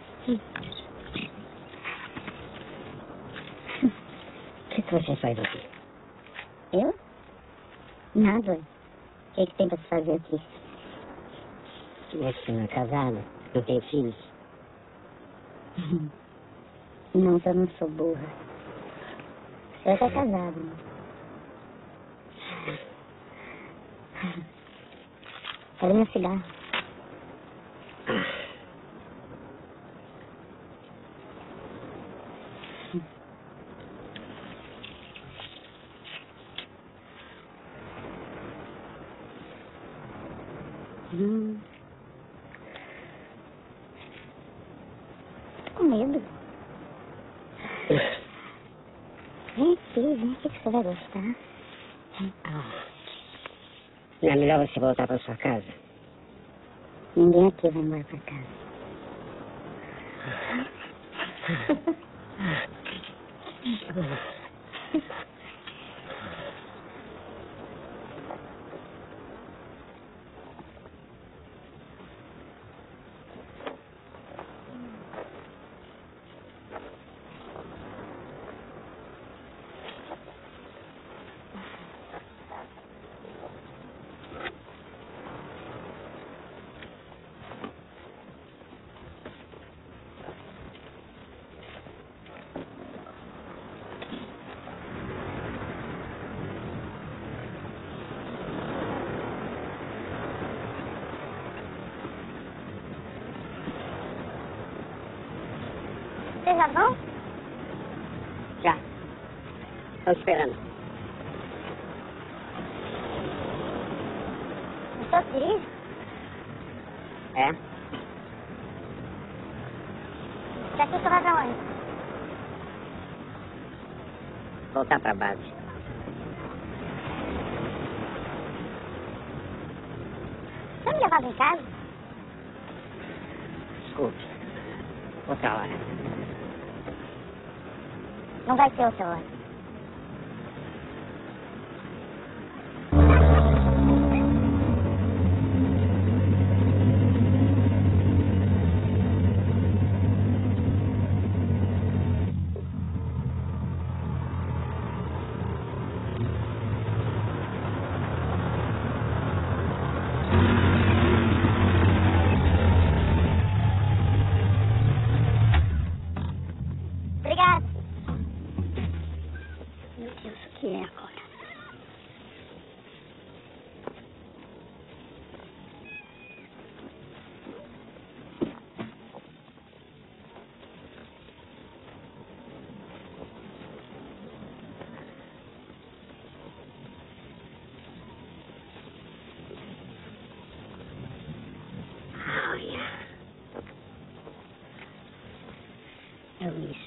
O que você faz aqui? Eu? Nada. O que tem pra se fazer aqui? Você não é casada? Não tem filhos? Não, eu não sou burra. Você é casado, né? Cadê meu cigarro? Tô com medo. Vem aqui que você vai gostar. Não é melhor você voltar pra sua casa? Ninguém aqui vai embora pra casa. Vocês já vão? Já. Estou esperando. O senhor dirige? É? Daqui você vai pra onde? voltar pra base. Você me levava em casa? Desculpe. Outra hora. Não vai ser outra hora. Obrigada. Meu Deus, o que é agora? Olha. É Luiz.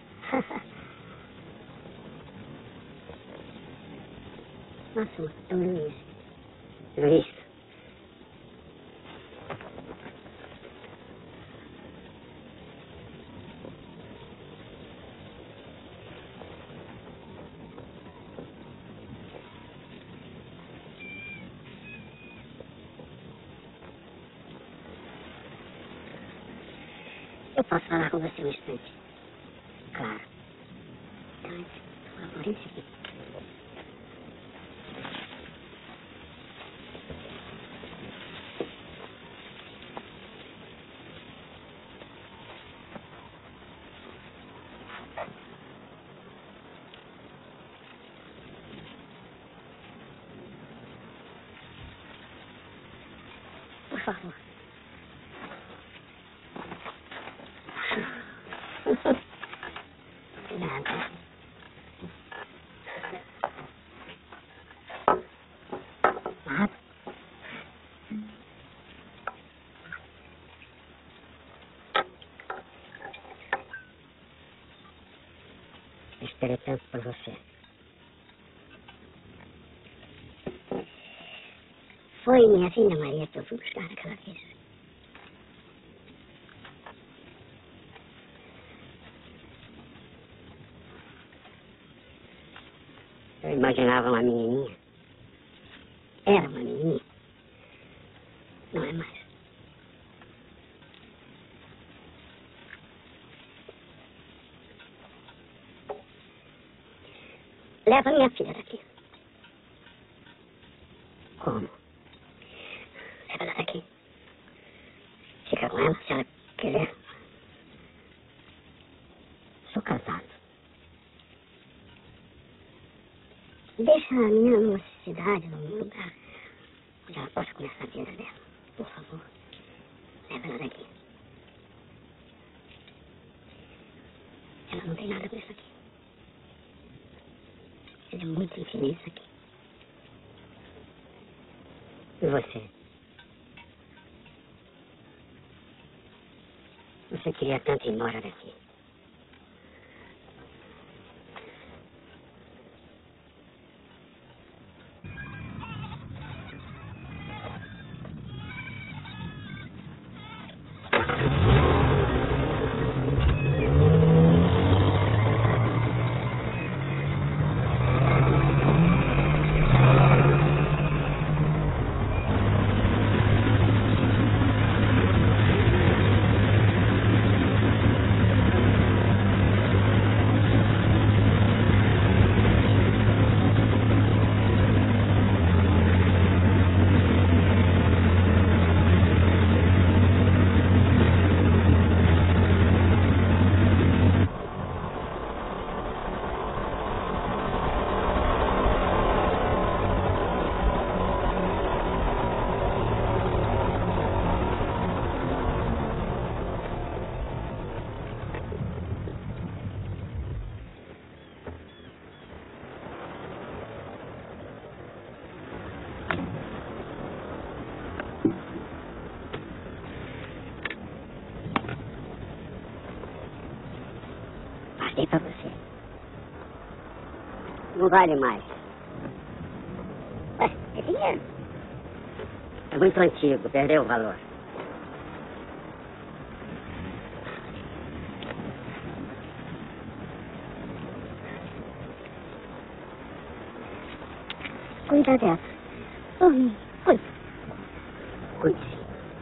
Nossa, é o Luiz. Luiz. Eu posso falar com você um instante? Claro. Então, por favor, esse aqui. Por favor. Nada. Nada. Esperei tanto por você. Foi minha filha Maria que eu fui buscar aquela vez. Eu imaginava uma menininha. Era uma menininha. Não é mais. Leva minha filha daqui. Como? Leva ela daqui. Fica com ela se ela quiser. Sou casado. Deixa a menina numa cidade, num lugar onde ela possa começar a vida dela. Por favor, leva ela daqui. Ela não tem nada com isso aqui. Ela é muito infeliz aqui. E você? Você queria tanto ir embora daqui. não vale mais. É dinheiro. É muito antigo, perdeu o valor. Cuida dela. Por mim. Cuida. Cuide-se.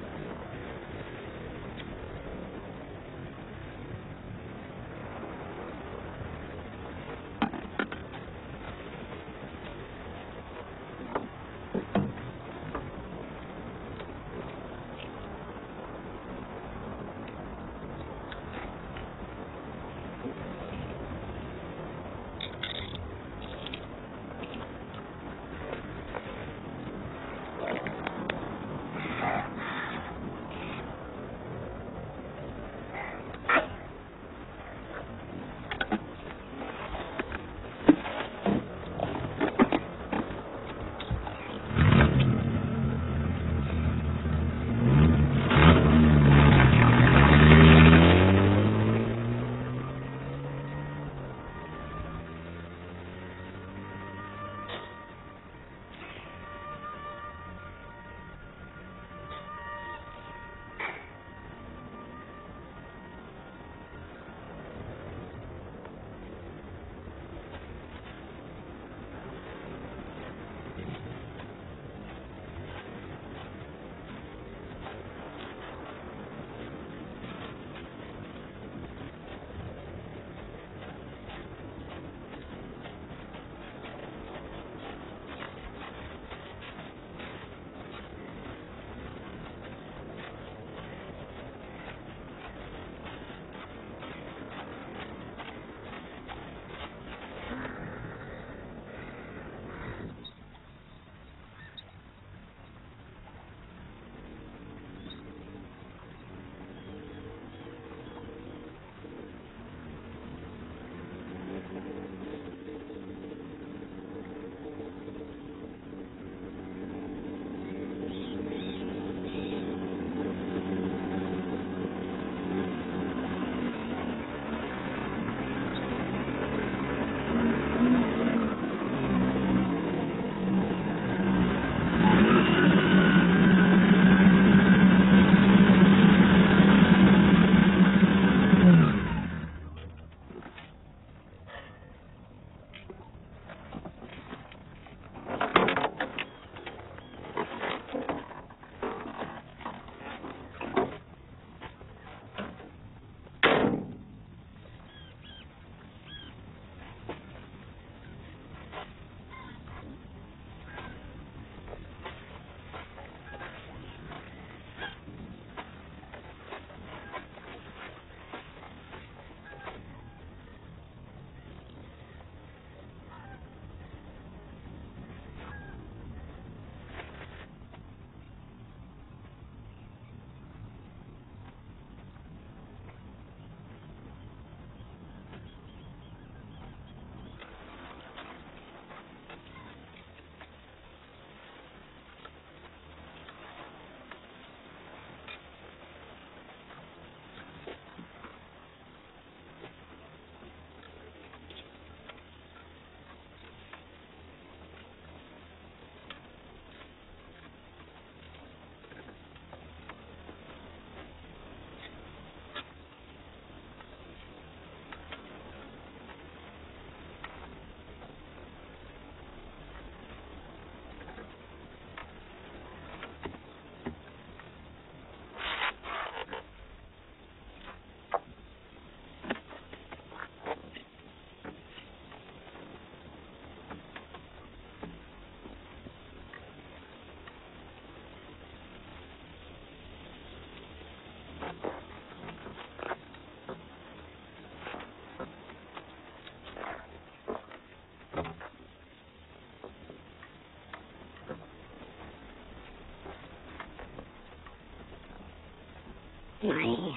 Maria.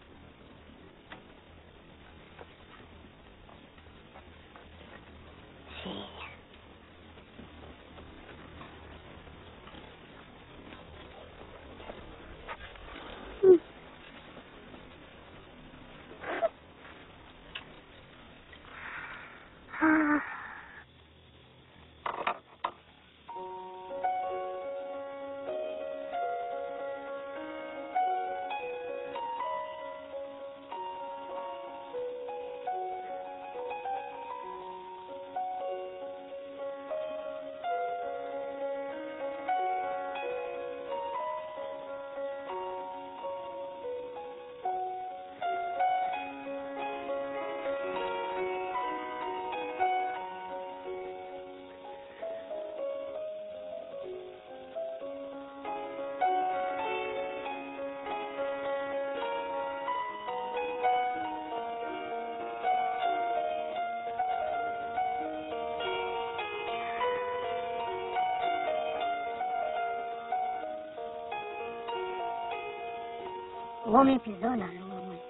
Sim. Ah. O homem pisou na lua, mãe.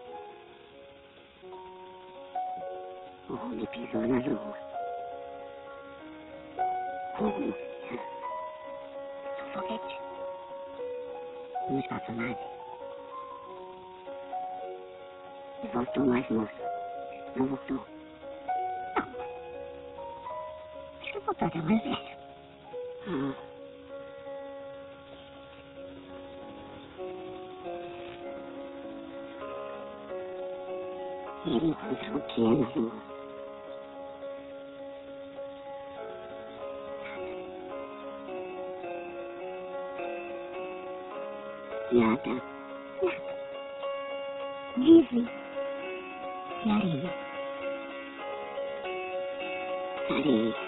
O homem pisou na lua. Como? Um foguete. Uma espaçonave. E voltou mais moço. Não voltou. Não. Acho que voltou até mais velho. Ele encontrou o que na lua? Nada. Nada. Livre. E areia. Areia.